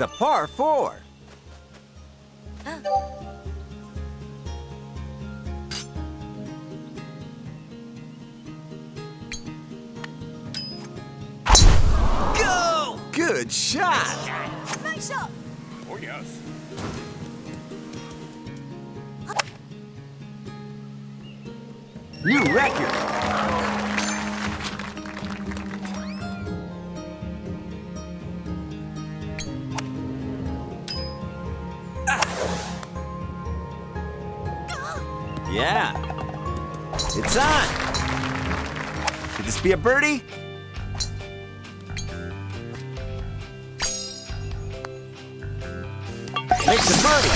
a par 4. Go! Good shot! Nice shot. Oh, yes. New record. Yeah. It's on. Could this be a birdie? Makes a birdie.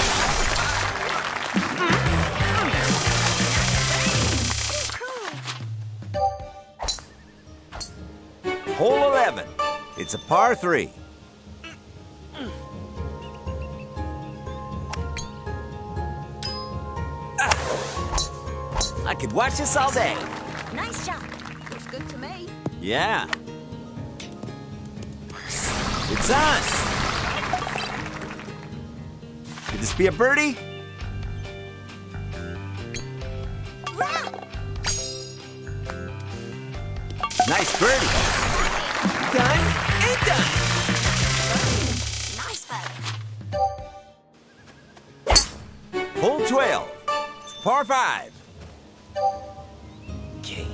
Hole 11. It's a par 3. I could watch this all day. Nice shot. Looks good to me. Yeah. It's on. Could this be a birdie? Nice birdie. Done and done. Nice bird. Hole 12. It's par 5. Okay.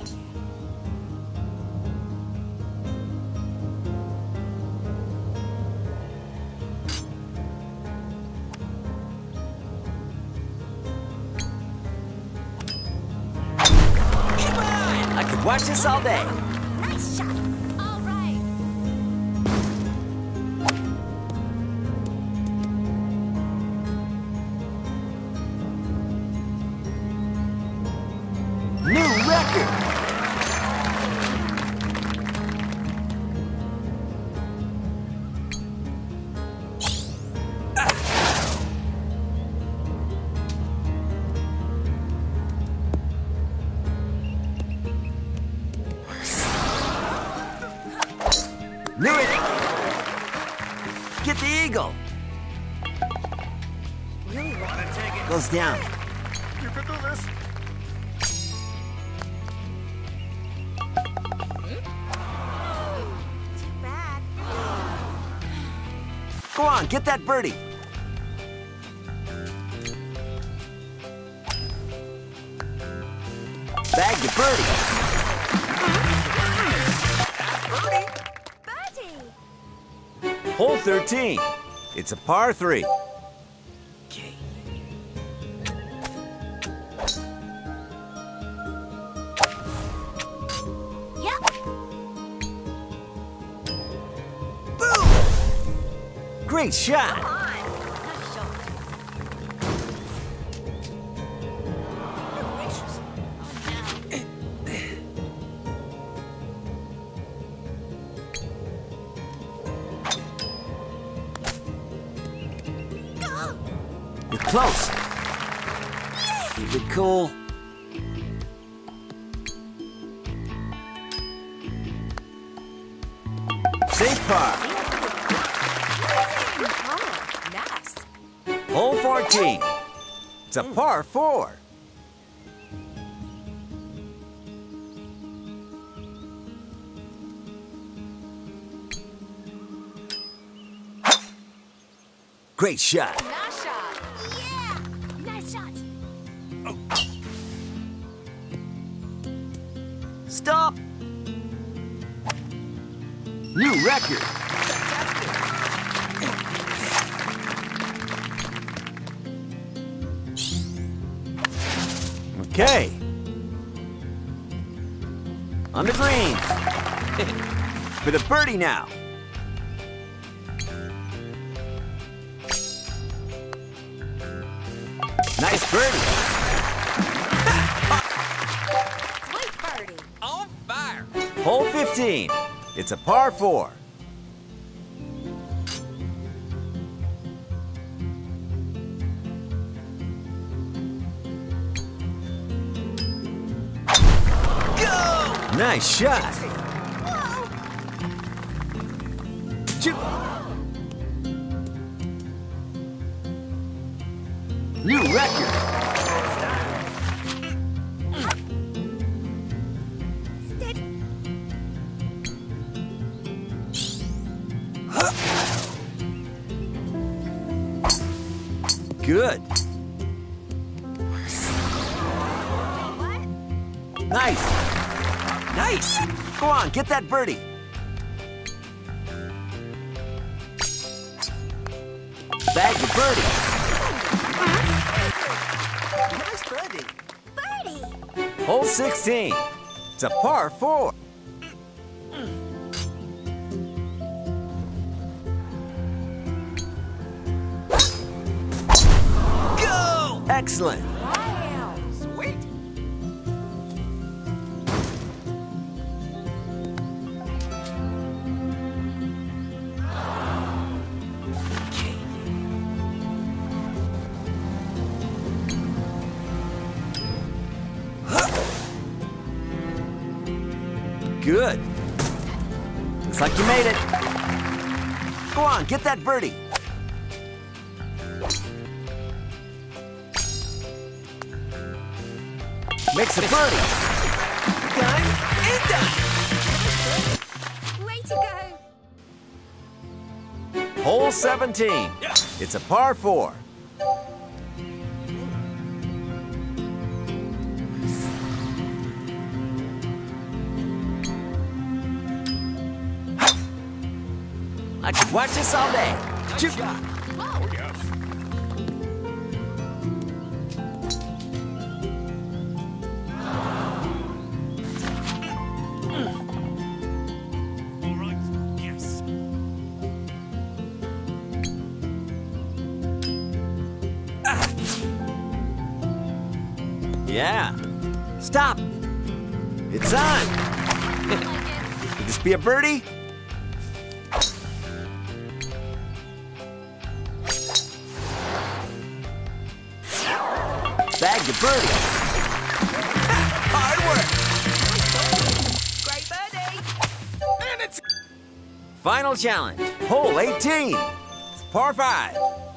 Come on! I could watch this all day. Nice shot. All right. New record. Knew it. Get the eagle. Really well. Goes down. You can do this. Too bad. Go on, get that birdie. Bag the birdie. Birdie. Hole 13. It's a par 3. Okay. Yep. Boom! Great shot. Come on. Nice shot. Gracious. Oh, no. Go. You're close. Keep it cool. Safe par. Oh, nice. Hole 14. It's a par 4. Great shot. Nice shot. Yeah. Nice shot. Stop. New record. Okay. On the green. For the birdie now. Nice birdie. Sweet birdie. On fire. Hole 15. It's a par 4. Go! Nice shot. Whoa. Chip. New record. Steady. Good. What? Nice. Nice. Go on, get that birdie. Bag the birdie. Nice birdie. Birdie. Hole 16. It's a par 4. Go! Excellent. Wow. Sweet. Good. Looks like you made it. Go on, get that birdie. Makes a birdie. Done and done. Way to go. Hole 17. It's a par 4. I could watch this all day. Nice shot. Oh, yes. All right. Yes. Yeah. Stop. It's on. Like it. Could this be a birdie? Bag the birdie. Hard work. Great birdie. And it's Final challenge. Hole 18. It's par 5.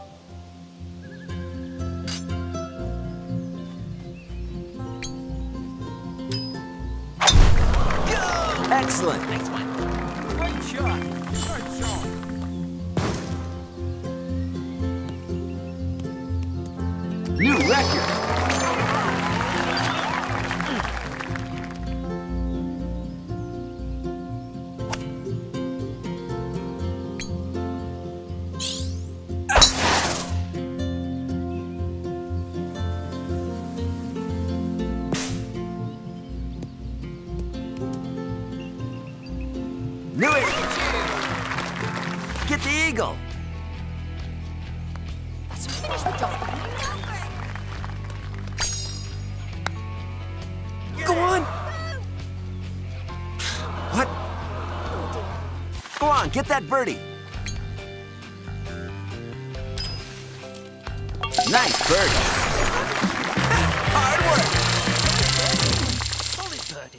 Excellent. next one. Great shot. Good shot. New record. Knew it. Get the eagle. Let's finish the job. Go on. What? Go on, get that birdie. Nice birdie. Hard work. Solid birdie.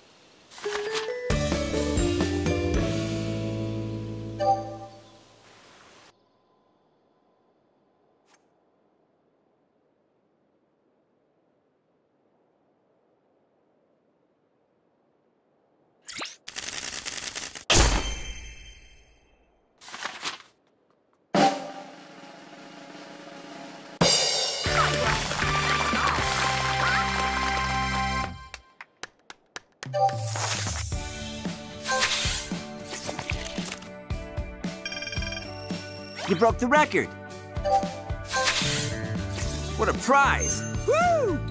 You broke the record. What a prize. Woo!